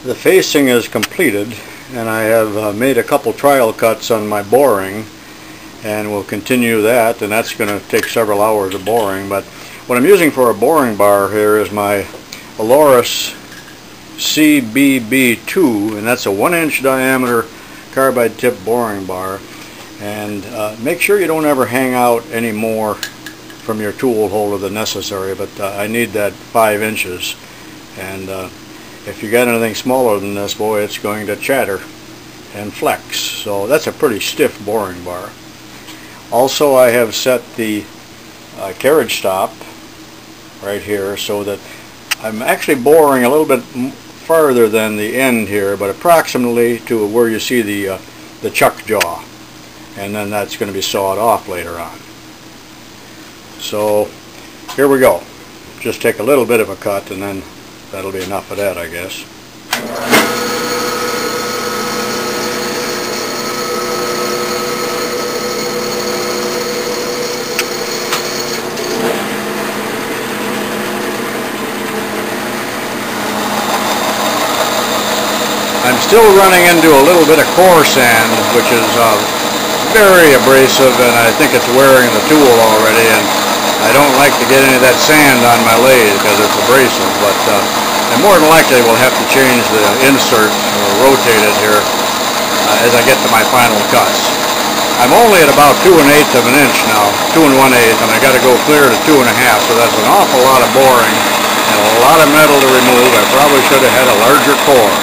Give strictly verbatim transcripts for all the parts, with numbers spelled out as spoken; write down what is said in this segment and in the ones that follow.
The facing is completed, and I have uh, made a couple trial cuts on my boring, and we'll continue that, and that's going to take several hours of boring. But what I'm using for a boring bar here is my Aloris C B B two, and that's a one inch diameter carbide tip boring bar. And uh, make sure you don't ever hang out any more from your tool holder than necessary, but uh, I need that five inches, and uh, if you got anything smaller than this, boy, it's going to chatter and flex. So that's a pretty stiff boring bar. Also, I have set the uh, carriage stop right here so that I'm actually boring a little bit farther than the end here, but approximately to where you see the uh, the chuck jaw, and then that's going to be sawed off later on. So here we go. Just take a little bit of a cut, and then that'll be enough of that, I guess. I'm still running into a little bit of core sand, which is uh, very abrasive, and I think it's wearing the tool already, and I don't like to get any of that sand on my lathe because it's abrasive, but uh, and more than likely we'll have to change the insert or rotate it here uh, as I get to my final cuts. I'm only at about two and eighth of an inch now, two and one eighth, and I got to go clear to two and a half, so that's an awful lot of boring and a lot of metal to remove. I probably should have had a larger core.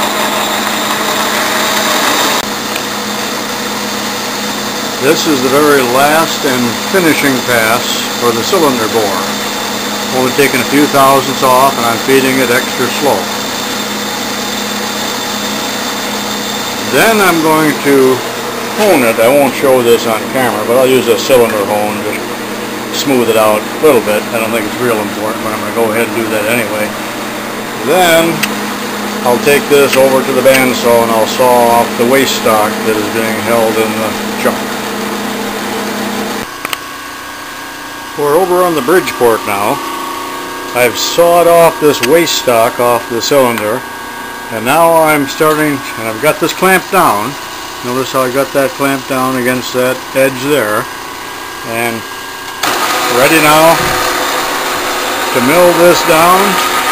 This is the very last and finishing pass for the cylinder bore. Only taking a few thousandths off, and I'm feeding it extra slow. Then I'm going to hone it. I won't show this on camera, but I'll use a cylinder hone to smooth it out a little bit. I don't think it's real important, but I'm going to go ahead and do that anyway. Then I'll take this over to the bandsaw and I'll saw off the waste stock that is being held in the chuck. We're over on the Bridgeport now. I've sawed off this waste stock off the cylinder, and now I'm starting, and I've got this clamped down. Notice how I got that clamped down against that edge there, and ready now to mill this down.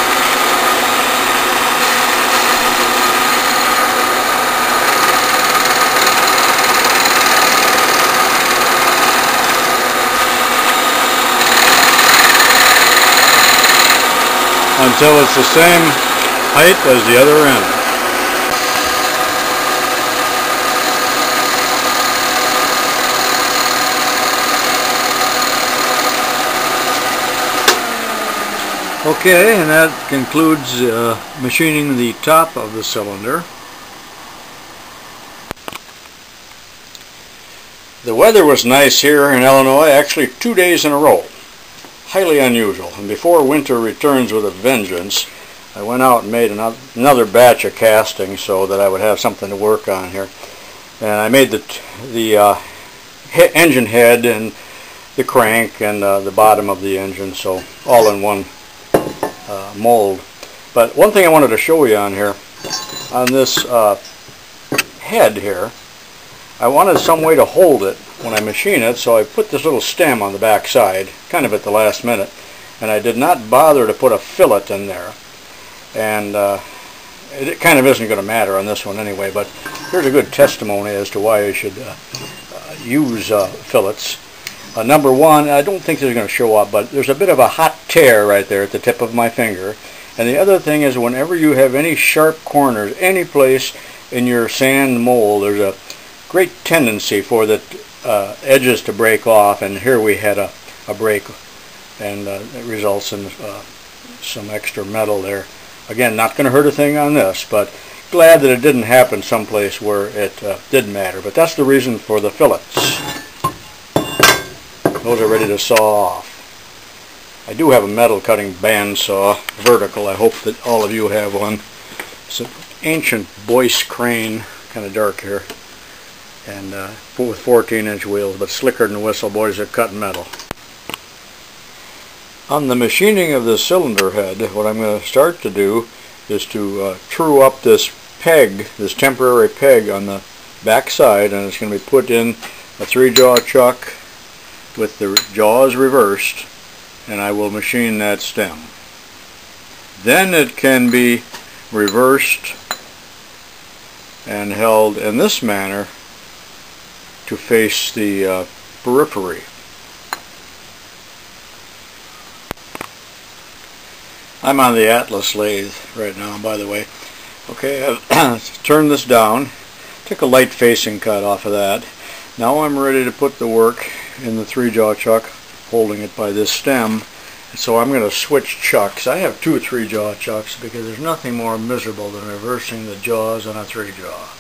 Until it's the same height as the other end. Okay, and that concludes uh, machining the top of the cylinder. The weather was nice here in Illinois, actually two days in a row. Highly unusual, and before winter returns with a vengeance, I went out and made another batch of casting so that I would have something to work on here. And I made the the uh, he engine head and the crank and uh, the bottom of the engine, so all in one uh, mold. But one thing I wanted to show you on here, on this uh, head here, I wanted some way to hold it when I machine it, so I put this little stem on the back side, kind of at the last minute, and I did not bother to put a fillet in there. And uh, it, it kind of isn't going to matter on this one anyway, but here's a good testimony as to why you should uh, uh, use uh, fillets. Uh, number one, I don't think this is going to show up, but there's a bit of a hot tear right there at the tip of my finger. And the other thing is, whenever you have any sharp corners, any place in your sand mold, there's a great tendency for the uh, edges to break off, and here we had a, a break, and uh, it results in uh, some extra metal there. Again, not going to hurt a thing on this, but glad that it didn't happen someplace where it uh, did matter. But that's the reason for the fillets. Those are ready to saw off. I do have a metal cutting bandsaw, vertical. I hope that all of you have one. It's an ancient Boyce crane, kind of dark here, and uh, with fourteen inch wheels, but slicker than whistle boys that cut metal. On the machining of the cylinder head, what I'm going to start to do is to uh, true up this peg, this temporary peg on the back side, and it's going to be put in a three-jaw chuck with the jaws reversed, and I will machine that stem. Then it can be reversed and held in this manner to face the uh, periphery. I'm on the Atlas lathe right now, by the way. Okay, I've turned this down, took a light facing cut off of that. Now I'm ready to put the work in the three-jaw chuck, holding it by this stem. So I'm going to switch chucks. I have two three-jaw chucks because there's nothing more miserable than reversing the jaws on a three-jaw.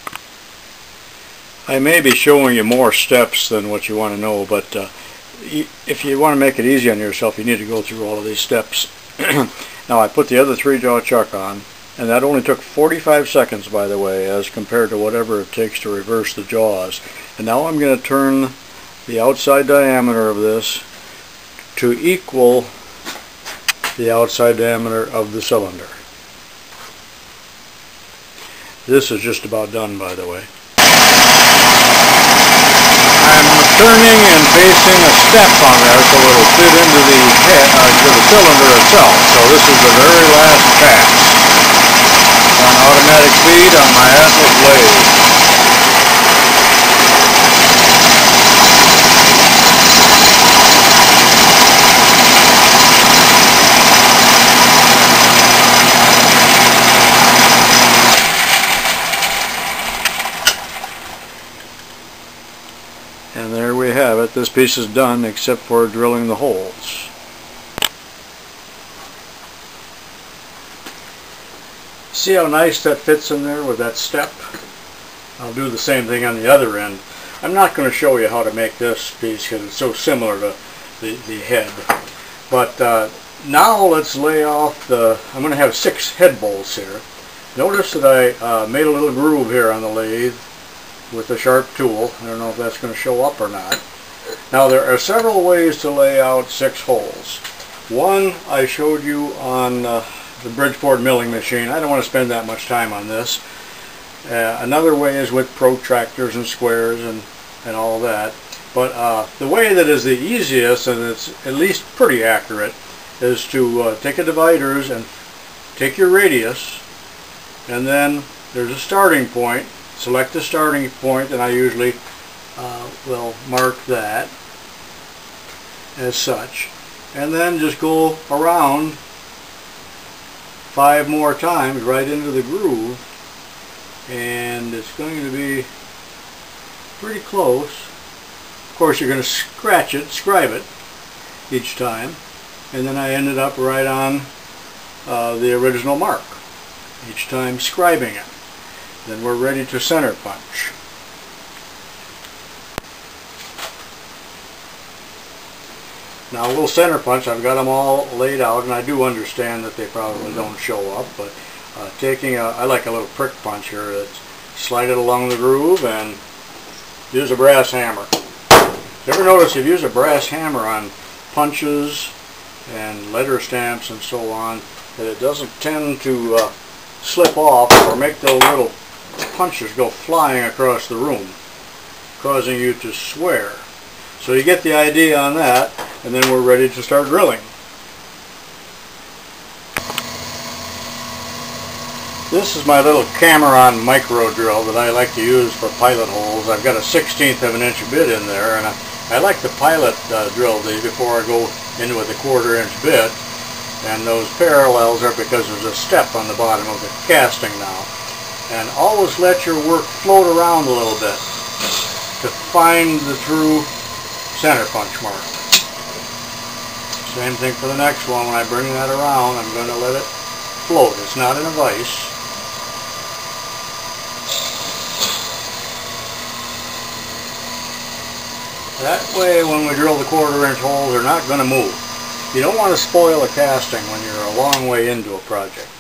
I may be showing you more steps than what you want to know, but uh, if you want to make it easy on yourself, you need to go through all of these steps. Now I put the other three-jaw chuck on, and that only took forty-five seconds, by the way, as compared to whatever it takes to reverse the jaws. And now I'm going to turn the outside diameter of this to equal the outside diameter of the cylinder. This is just about done, by the way. I'm turning and facing a step on there so it'll fit into the head, uh, to the cylinder itself. So this is the very last pass on automatic feed on my Atlas lathe. And there we have it. This piece is done except for drilling the holes. See how nice that fits in there with that step? I'll do the same thing on the other end. I'm not going to show you how to make this piece because it's so similar to the, the head. But uh, now let's lay off the, I'm going to have six head bolts here. Notice that I uh, made a little groove here on the lathe with a sharp tool. I don't know if that's going to show up or not. Now there are several ways to lay out six holes. One I showed you on uh, the Bridgeport milling machine. I don't want to spend that much time on this. Uh, another way is with protractors and squares and, and all that. But uh, the way that is the easiest, and it's at least pretty accurate, is to uh, take a dividers and take your radius, and then there's a starting point. Select the starting point, and I usually uh, will mark that as such. And then just go around five more times right into the groove, and it's going to be pretty close. Of course, you're going to scratch it, scribe it each time, and then I ended up right on uh, the original mark each time scribing it. Then we're ready to center punch. Now a little center punch, I've got them all laid out, and I do understand that they probably don't show up, but uh, taking a, I like a little prick punch here. It's slide it along the groove and use a brass hammer. You ever notice if you use a brass hammer on punches and letter stamps and so on, that it doesn't tend to uh, slip off or make those little punches go flying across the room, causing you to swear. So you get the idea on that, and then we're ready to start drilling. This is my little Cameron micro drill that I like to use for pilot holes. I've got a sixteenth of an inch bit in there, and I, I like to pilot uh, drill these before I go into with a quarter inch bit. And those parallels are because there's a step on the bottom of the casting now. And always let your work float around a little bit to find the true center punch mark. Same thing for the next one. When I bring that around, I'm going to let it float. It's not in a vise. That way, when we drill the quarter inch holes, they're not going to move. You don't want to spoil a casting when you're a long way into a project.